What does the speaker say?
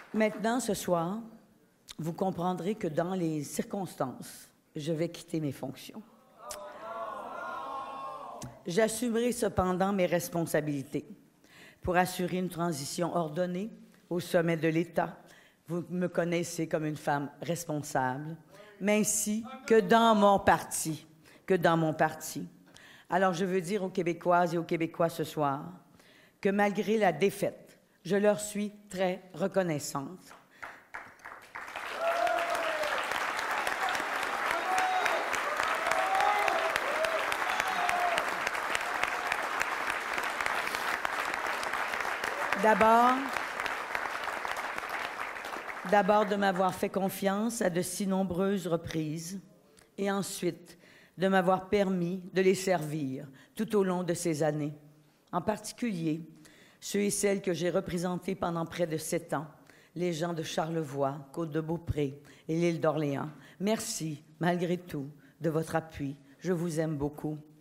Maintenant, ce soir, vous comprendrez que dans les circonstances, je vais quitter mes fonctions. J'assumerai cependant mes responsabilités pour assurer une transition ordonnée au sommet de l'État. Vous me connaissez comme une femme responsable, mais ainsi que dans mon parti. Alors, je veux dire aux Québécoises et aux Québécois ce soir que malgré la défaite, je leur suis très reconnaissante. D'abord de m'avoir fait confiance à de si nombreuses reprises et ensuite de m'avoir permis de les servir tout au long de ces années. En particulier, ceux et celles que j'ai représentés pendant près de 7 ans, les gens de Charlevoix, Côte-de-Beaupré et l'île d'Orléans. Merci, malgré tout, de votre appui. Je vous aime beaucoup.